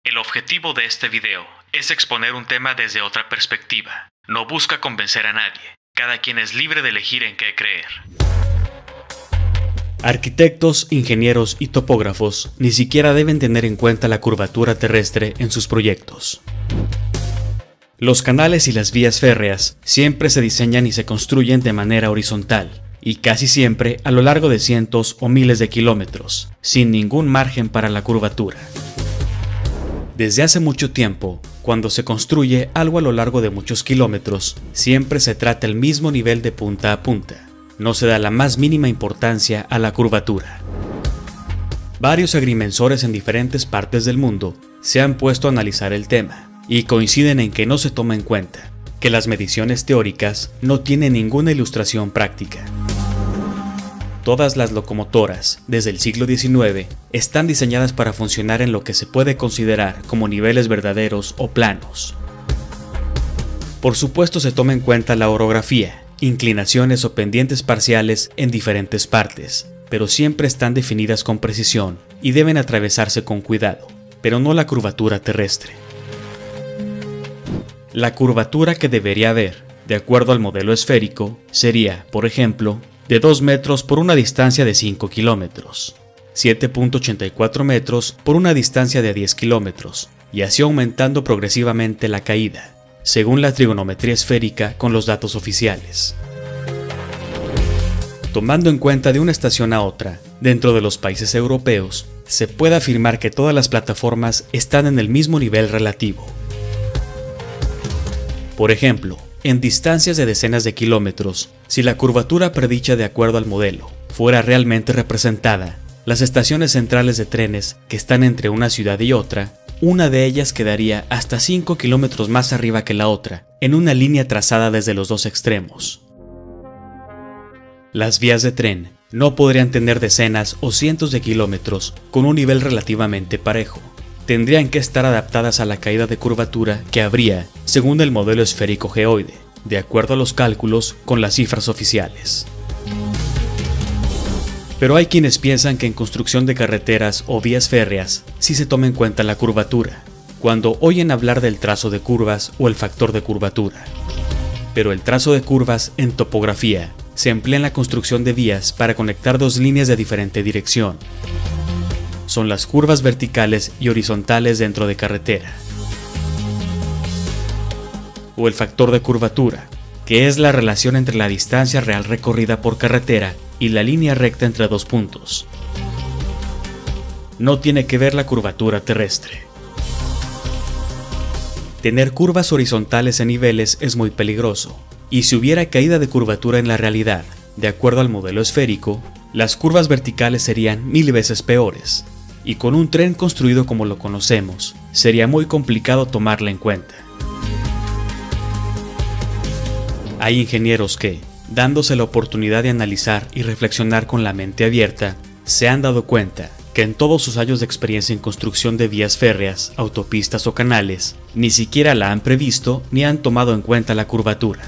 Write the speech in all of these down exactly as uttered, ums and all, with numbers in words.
El objetivo de este video es exponer un tema desde otra perspectiva. No busca convencer a nadie. Cada quien es libre de elegir en qué creer. Arquitectos, ingenieros y topógrafos ni siquiera deben tener en cuenta la curvatura terrestre en sus proyectos. Los canales y las vías férreas siempre se diseñan y se construyen de manera horizontal, y casi siempre a lo largo de cientos o miles de kilómetros, sin ningún margen para la curvatura. Desde hace mucho tiempo, cuando se construye algo a lo largo de muchos kilómetros, siempre se trata el mismo nivel de punta a punta. No se da la más mínima importancia a la curvatura. Varios agrimensores en diferentes partes del mundo se han puesto a analizar el tema y coinciden en que no se toma en cuenta, que las mediciones teóricas no tienen ninguna ilustración práctica. Todas las locomotoras, desde el siglo diecinueve, están diseñadas para funcionar en lo que se puede considerar como niveles verdaderos o planos. Por supuesto se toma en cuenta la orografía, inclinaciones o pendientes parciales en diferentes partes, pero siempre están definidas con precisión y deben atravesarse con cuidado, pero no la curvatura terrestre. La curvatura que debería haber, de acuerdo al modelo esférico, sería, por ejemplo, de dos metros por una distancia de cinco kilómetros, siete punto ochenta y cuatro metros por una distancia de diez kilómetros, y así aumentando progresivamente la caída, según la trigonometría esférica con los datos oficiales. Tomando en cuenta de una estación a otra, dentro de los países europeos, se puede afirmar que todas las plataformas están en el mismo nivel relativo. Por ejemplo, en distancias de decenas de kilómetros, si la curvatura predicha de acuerdo al modelo fuera realmente representada, las estaciones centrales de trenes que están entre una ciudad y otra, una de ellas quedaría hasta cinco kilómetros más arriba que la otra, en una línea trazada desde los dos extremos. Las vías de tren no podrían tener decenas o cientos de kilómetros con un nivel relativamente parejo. Tendrían que estar adaptadas a la caída de curvatura que habría según el modelo esférico geoide, de acuerdo a los cálculos con las cifras oficiales. Pero hay quienes piensan que en construcción de carreteras o vías férreas sí se toma en cuenta la curvatura, cuando oyen hablar del trazo de curvas o el factor de curvatura. Pero el trazo de curvas en topografía se emplea en la construcción de vías para conectar dos líneas de diferente dirección. Son las curvas verticales y horizontales dentro de carretera. O el factor de curvatura, que es la relación entre la distancia real recorrida por carretera y la línea recta entre dos puntos. No tiene que ver la curvatura terrestre. Tener curvas horizontales en niveles es muy peligroso, y si hubiera caída de curvatura en la realidad, de acuerdo al modelo esférico, las curvas verticales serían mil veces peores, y con un tren construido como lo conocemos, sería muy complicado tomarla en cuenta. Hay ingenieros que, dándose la oportunidad de analizar y reflexionar con la mente abierta, se han dado cuenta que en todos sus años de experiencia en construcción de vías férreas, autopistas o canales, ni siquiera la han previsto ni han tomado en cuenta la curvatura.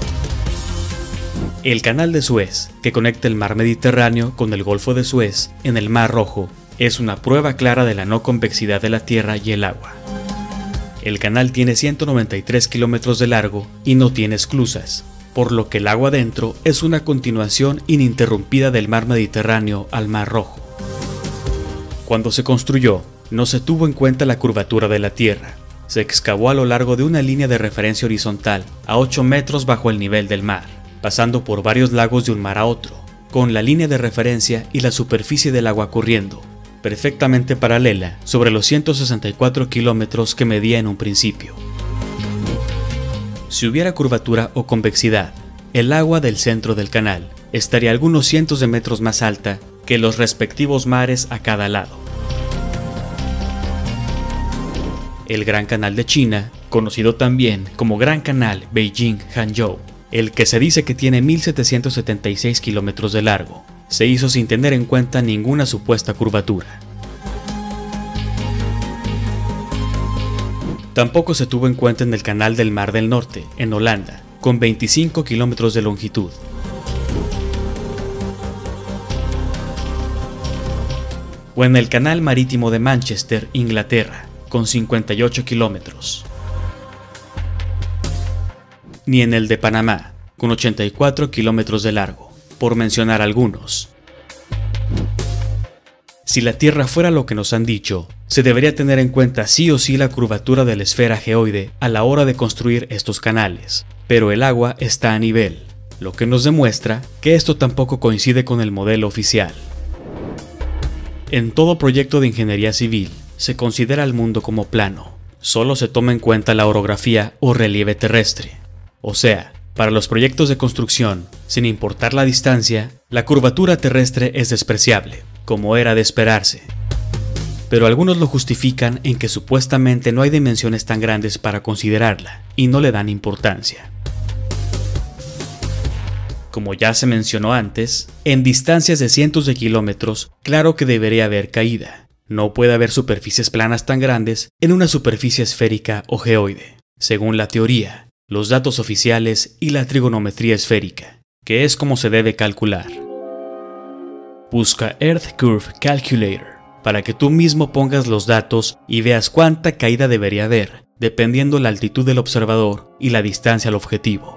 El Canal de Suez, que conecta el mar Mediterráneo con el Golfo de Suez en el Mar Rojo, es una prueba clara de la no convexidad de la tierra y el agua. El canal tiene ciento noventa y tres kilómetros de largo y no tiene esclusas, por lo que el agua dentro es una continuación ininterrumpida del mar Mediterráneo al Mar Rojo. Cuando se construyó, no se tuvo en cuenta la curvatura de la tierra. Se excavó a lo largo de una línea de referencia horizontal a ocho metros bajo el nivel del mar, pasando por varios lagos de un mar a otro, con la línea de referencia y la superficie del agua corriendo, perfectamente paralela sobre los ciento sesenta y cuatro kilómetros que medía en un principio. Si hubiera curvatura o convexidad, el agua del centro del canal estaría algunos cientos de metros más alta que los respectivos mares a cada lado. El Gran Canal de China, conocido también como Gran Canal Beijing-Hangzhou, el que se dice que tiene mil setecientos setenta y seis kilómetros de largo, se hizo sin tener en cuenta ninguna supuesta curvatura. Tampoco se tuvo en cuenta en el Canal del Mar del Norte, en Holanda, con veinticinco kilómetros de longitud. O en el Canal Marítimo de Manchester, Inglaterra, con cincuenta y ocho kilómetros. Ni en el de Panamá, con ochenta y cuatro kilómetros de largo, por mencionar algunos. Si la Tierra fuera lo que nos han dicho, se debería tener en cuenta sí o sí la curvatura de la esfera geoide a la hora de construir estos canales, pero el agua está a nivel, lo que nos demuestra que esto tampoco coincide con el modelo oficial. En todo proyecto de ingeniería civil, se considera el mundo como plano, solo se toma en cuenta la orografía o relieve terrestre. O sea, para los proyectos de construcción, sin importar la distancia, la curvatura terrestre es despreciable, como era de esperarse. Pero algunos lo justifican en que supuestamente no hay dimensiones tan grandes para considerarla, y no le dan importancia. Como ya se mencionó antes, en distancias de cientos de kilómetros, claro que debería haber caída. No puede haber superficies planas tan grandes en una superficie esférica o geoide, según la teoría, los datos oficiales y la trigonometría esférica, que es como se debe calcular. Busca Earth Curve Calculator para que tú mismo pongas los datos y veas cuánta caída debería haber, dependiendo la altitud del observador y la distancia al objetivo.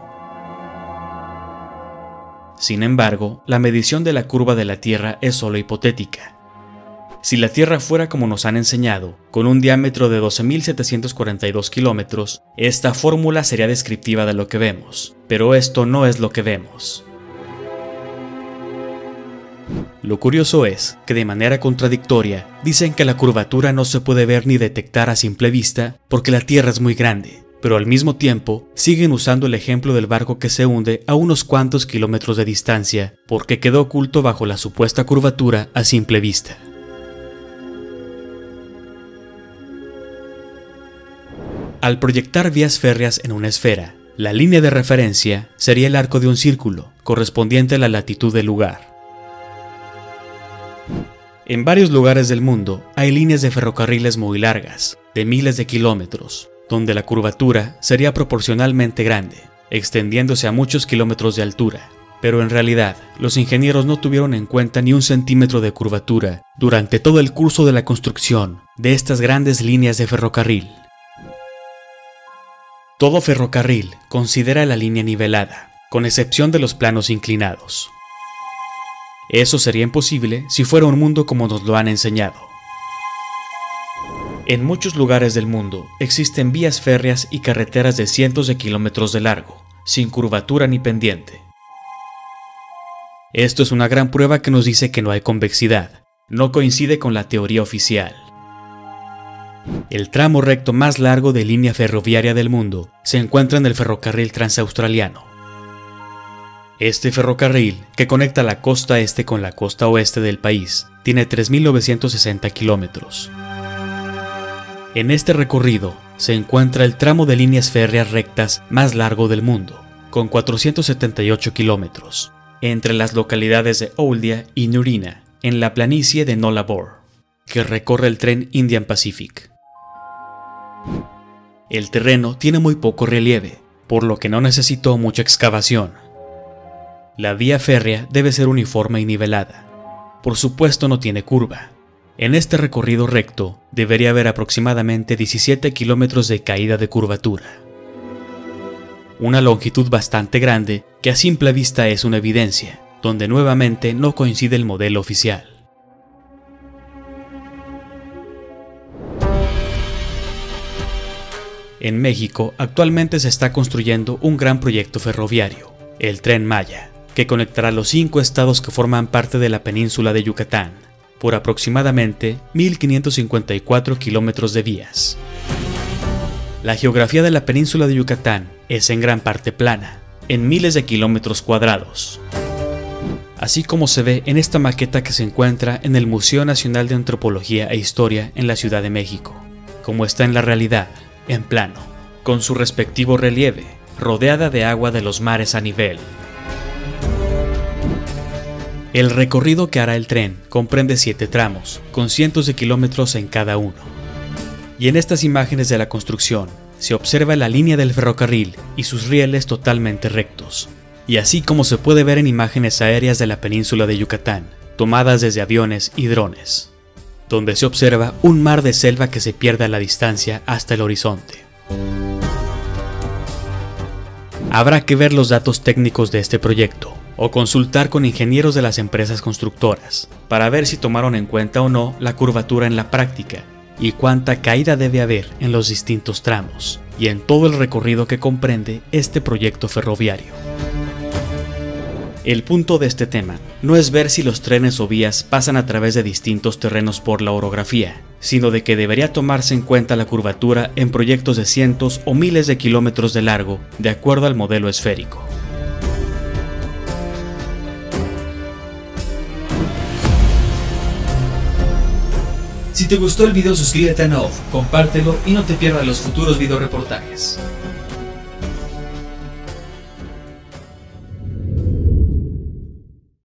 Sin embargo, la medición de la curva de la Tierra es solo hipotética. Si la Tierra fuera como nos han enseñado, con un diámetro de doce mil setecientos cuarenta y dos kilómetros, esta fórmula sería descriptiva de lo que vemos, pero esto no es lo que vemos. Lo curioso es que de manera contradictoria dicen que la curvatura no se puede ver ni detectar a simple vista porque la Tierra es muy grande, pero al mismo tiempo siguen usando el ejemplo del barco que se hunde a unos cuantos kilómetros de distancia porque quedó oculto bajo la supuesta curvatura a simple vista. Al proyectar vías férreas en una esfera, la línea de referencia sería el arco de un círculo, correspondiente a la latitud del lugar. En varios lugares del mundo hay líneas de ferrocarriles muy largas, de miles de kilómetros, donde la curvatura sería proporcionalmente grande, extendiéndose a muchos kilómetros de altura. Pero en realidad, los ingenieros no tuvieron en cuenta ni un centímetro de curvatura durante todo el curso de la construcción de estas grandes líneas de ferrocarril. Todo ferrocarril considera la línea nivelada, con excepción de los planos inclinados. Eso sería imposible si fuera un mundo como nos lo han enseñado. En muchos lugares del mundo existen vías férreas y carreteras de cientos de kilómetros de largo, sin curvatura ni pendiente. Esto es una gran prueba que nos dice que no hay convexidad, no coincide con la teoría oficial. El tramo recto más largo de línea ferroviaria del mundo se encuentra en el ferrocarril transaustraliano. Este ferrocarril, que conecta la costa este con la costa oeste del país, tiene tres mil novecientos sesenta kilómetros. En este recorrido se encuentra el tramo de líneas férreas rectas más largo del mundo, con cuatrocientos setenta y ocho kilómetros, entre las localidades de Ouldia y Nurina, en la planicie de Nullarbor, que recorre el tren Indian Pacific. El terreno tiene muy poco relieve, por lo que no necesitó mucha excavación. La vía férrea debe ser uniforme y nivelada. Por supuesto no tiene curva. En este recorrido recto debería haber aproximadamente diecisiete kilómetros de caída de curvatura. Una longitud bastante grande que a simple vista es una evidencia, donde nuevamente no coincide el modelo oficial. En México actualmente se está construyendo un gran proyecto ferroviario, el Tren Maya, que conectará los cinco estados que forman parte de la península de Yucatán, por aproximadamente mil quinientos cincuenta y cuatro kilómetros de vías. La geografía de la península de Yucatán es en gran parte plana, en miles de kilómetros cuadrados. Así como se ve en esta maqueta que se encuentra en el Museo Nacional de Antropología e Historia en la Ciudad de México, como está en la realidad, en plano, con su respectivo relieve, rodeada de agua de los mares a nivel. El recorrido que hará el tren comprende siete tramos, con cientos de kilómetros en cada uno. Y en estas imágenes de la construcción, se observa la línea del ferrocarril y sus rieles totalmente rectos, y así como se puede ver en imágenes aéreas de la península de Yucatán, tomadas desde aviones y drones. donde se observa un mar de selva que se pierde a la distancia hasta el horizonte. Habrá que ver los datos técnicos de este proyecto, o consultar con ingenieros de las empresas constructoras, para ver si tomaron en cuenta o no la curvatura en la práctica, y cuánta caída debe haber en los distintos tramos, y en todo el recorrido que comprende este proyecto ferroviario. El punto de este tema no es ver si los trenes o vías pasan a través de distintos terrenos por la orografía, sino de que debería tomarse en cuenta la curvatura en proyectos de cientos o miles de kilómetros de largo, de acuerdo al modelo esférico. Si te gustó el video, suscríbete a N O V, compártelo y no te pierdas los futuros videoreportajes.